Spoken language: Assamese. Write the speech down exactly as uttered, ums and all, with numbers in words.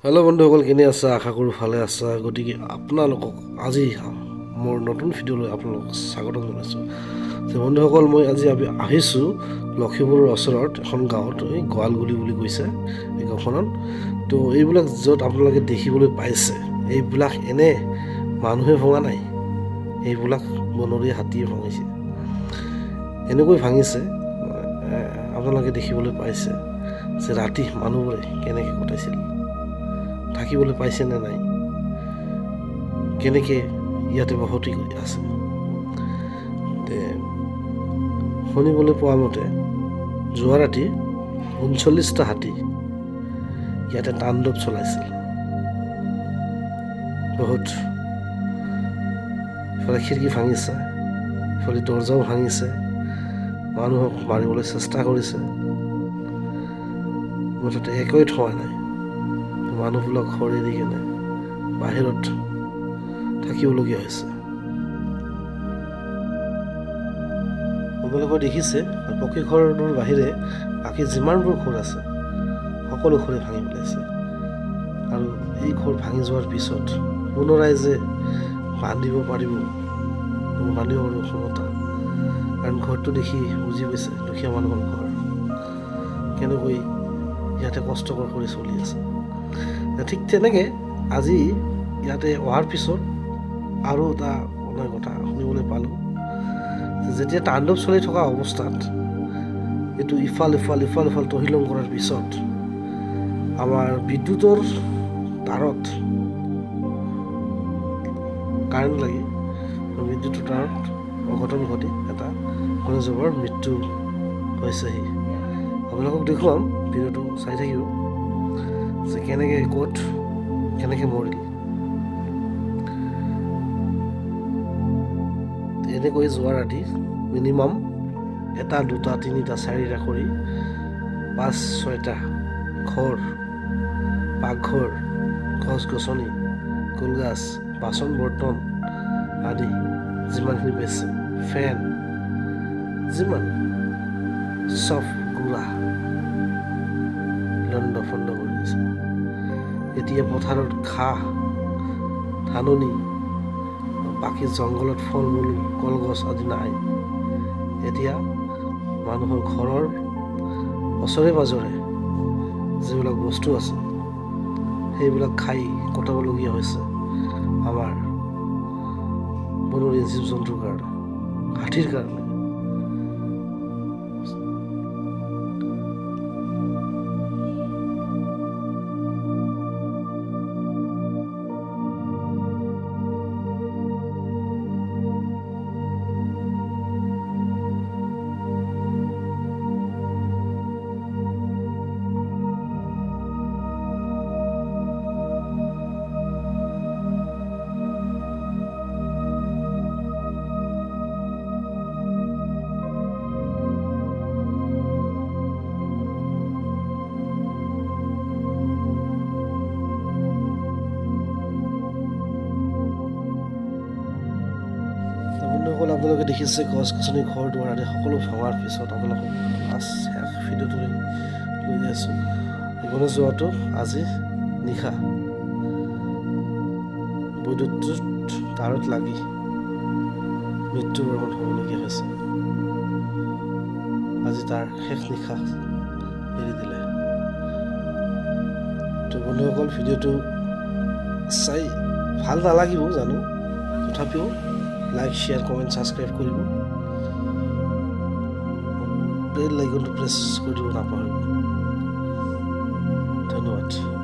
হেল্ল' বন্ধুসকল, কেনে আছা? আশা কৰোঁ ভালে আছা। গতিকে আপোনালোকক আজি মোৰ নতুন ভিডিঅ'লৈ আপোনালোকক স্বাগতম জনাইছোঁ। যে বন্ধুসকল, মই আজি আহিছোঁ লখিমপুৰৰ ওচৰত এখন গাঁৱত, এই গোৱালগলি বুলি কৈছে এই গাঁওখনত। তো এইবিলাক য'ত আপোনালোকে দেখিবলৈ পাইছে, এইবিলাক এনে মানুহে ভঙা নাই, এইবিলাক বনৰীয়া হাতীয়ে ভাঙিছে। এনেকৈ ভাঙিছে আপোনালোকে দেখিবলৈ পাইছে যে ৰাতি মানুহবোৰে কেনেকৈ কটাইছিল, থাকিবলৈ পাইছে নে নাই, কেনেকৈ ইয়াতে বসতি কৰি আছে। শুনিবলৈ পোৱা মতে যোৱা ৰাতি ঊনচল্লিছটা হাতী ইয়াতে তাণ্ডৱ চলাইছিল। বহুত ইফালে খিৰিকী ভাঙিছে, ইফালে দৰ্জাও ভাঙিছে, মানুহক মাৰিবলৈ চেষ্টা কৰিছে। মুঠতে একোৱে থোৱা নাই। মানুহবিলাক ঘৰ এৰি কেনে বাহিৰত থাকিবলগীয়া হৈছে। আপোনালোকে দেখিছে পকী ঘৰটোৰ বাহিৰে বাকী যিমানবোৰ ঘৰ আছে সকলো ঘৰে ভাঙি পেলাইছে। আৰু এই ঘৰ ভাঙি যোৱাৰ পিছত পুনৰাই যে বান্ধিব পাৰিব, বান্ধিব পাৰিব ক্ষমতা, কাৰণ ঘৰটো দেখি বুজি পাইছে দুখীয়া মানুহৰ ঘৰ কেনেকৈ ইয়াতে কষ্টকৰ কৰি চলি আছে। ঠিক তেনেকৈ আজি ইয়াতে অহাৰ পিছত আৰু এটা অনেক কথা শুনিবলৈ পালোঁ। যেতিয়া তাণ্ডৱ চলি থকা অৱস্থাত এইটো ইফাল ইফাল ইফাল ইফাল তহিলং কৰাৰ পিছত আমাৰ বিদ্যুতৰ তাৰত কাৰেণ্ট লাগি বিদ্যুতৰ তাৰত অঘটন ঘটি এটা গণজীৱৰ মৃত্যু হৈছেহি। আপোনালোকক দেখুৱাম, ভিডিঅ'টো চাই থাকিব যে কেনেকৈ ক'ত কেনেকৈ মৰিল। এনেকৈ যোৱা ৰাতি মিনিমাম এটা দুটা তিনিটা চাৰিটা কৰি পাঁচ ছয়টা ঘৰ, পাকঘৰ, গছ গছনি, কলগাছ, বাচন বৰ্তন আদি যিমানখিনি বেছে, ফেন যিমান চব গুড়া লণ্ড ফণ্ড কৰি দিছে। এতিয়া পথাৰত ঘাঁহ, ধাননি, বাকী জংঘলত ফল মূল, কলগছ আদি নাই। এতিয়া মানুহৰ ঘৰৰ ওচৰে পাজৰে যিবিলাক বস্তু আছে সেইবিলাক খাই কটাবলগীয়া হৈছে আমাৰ বনৰীয়া জীৱ জন্তুৰ কাৰণে, হাতীৰ কাৰণে। বন্ধুসকল, আপোনালোকে দেখিছে গছ গছনি, ঘৰ দুৱাৰ আদি সকলো ভঙাৰ পিছত আপোনালোকক লাষ্ট শেষ ভিডিঅ'টো লৈ আছোঁ। গণেশ যোৱাটো আজি নিশা বৈদ্যুতিক তাৰত লাগি মৃত্যুবৰণ হ'বলগীয়া হৈছে। আজি তাৰ শেষ নিশা এৰি দিলে। তো বন্ধুসকল, ভিডিঅ'টো চাই ভাল নালাগিব জানো, তথাপিও লাইক, শ্বেয়াৰ, কমেণ্ট, ছাবস্ক্ৰাইব কৰিব। বেল আইকনটো প্ৰেছ কৰি দিব নাপাহৰিব। ধন্যবাদ।